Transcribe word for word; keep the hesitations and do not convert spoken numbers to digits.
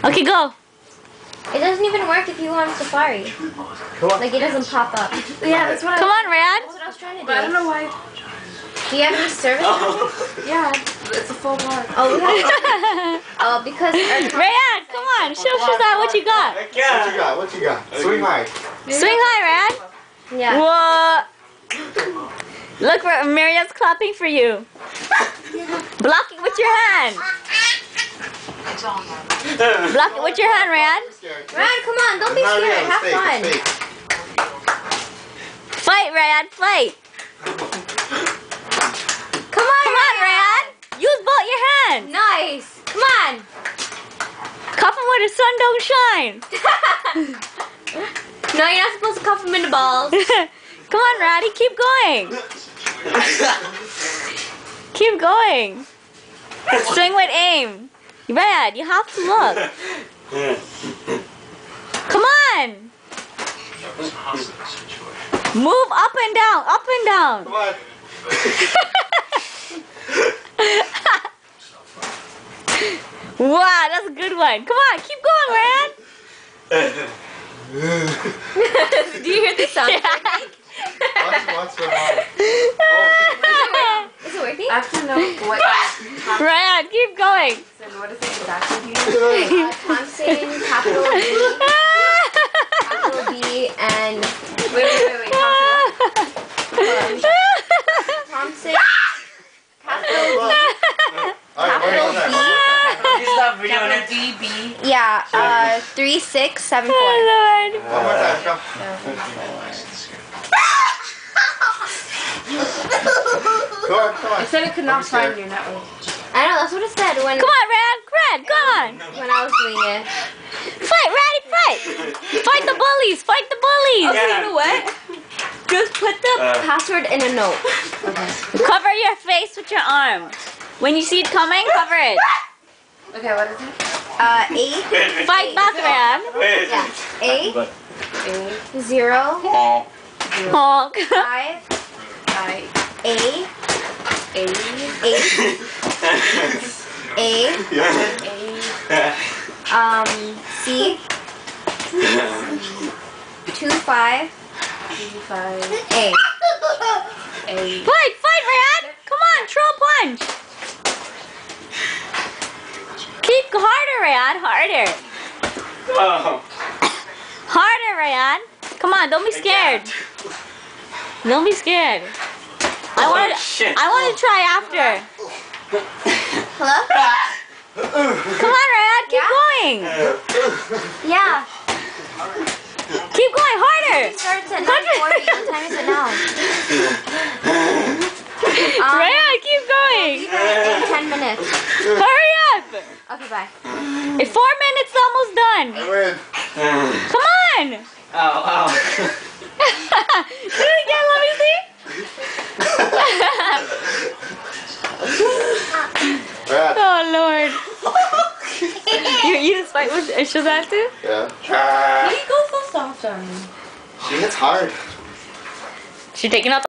Okay, go. It doesn't even work if you go on Safari. Come on. Like, it doesn't pop up. Yeah, that's what Come I, on, Rad. That's what I was trying to do. but I don't know why. Do you have any service? Yeah, it's a full bar. Oh, we have Oh, because our Rad, come on. Show Shazad what you got. What you got? What you got? Swing high. Swing high, Rad. Yeah. What? Look, Maria's clapping for you. Block it with your hand. Block it with your hand, Rad. Ryan, come on. Don't be Not real, scared. Have it's fake, fun. it's fake. Fight, Rad. Fight. Come on, Come on, Rad. Use both your hands. Nice. Come on. Cuff him where the sun don't shine. No, you're not supposed to cuff him in the balls. Come on, Raddy. Keep going. Keep going. Swing with aim. Rad, you have to look. Come on. Move up and down, up and down. Come on. Wow, that's a good one. Come on, keep going, Rad. Do you hear the sound? Watch, watch the ball. Is it working? I have to know what. Rad, keep going. So what is it exactly? Uh, Thompson, capital B, capital B, and Wait, wait, wait, wait. Thompson, capital B. Alright, wait on that. You stop videoing it. D B. Yeah, uh, three six seven Oh, four. Lord. One more time, go. Come on, come on. It said it could not Don't be scared. find your network. I know, that's what it said when, Come on, Rad. Rad, come on. when I was doing it. Fight, Raddy, fight. Fight the bullies. Fight the bullies. Okay, you know what? Just put the Uh. password in a note. Cover your face with your arm. When you see it coming, cover it. Okay, what is it? Uh, A, Fight back, Rad. yeah, A, A, zero, Honk. five, I, A, A, eight, A, A, um, C, two, five, B, five, A. A. Fight, fight, Rad. Come on, throw a punch. Keep harder, Rad. Harder. Oh. Harder, Ryan. Come on, don't be scared. Don't be scared. I want to. shit. I want to try after. Hello? Come on, Ryan. Keep going. Yeah. Keep going harder. It starts at nine forty. What time is it now? Um, Ryan, keep going. in ten minutes. Hurry up. Okay, bye. In four minutes, almost done. I win. Come on. Ow, ow. Do it again. Let me see. Brad. Oh Lord. you you just fight with Shazad too? Yeah. Can you go so soft on me? She hits hard. She taking out.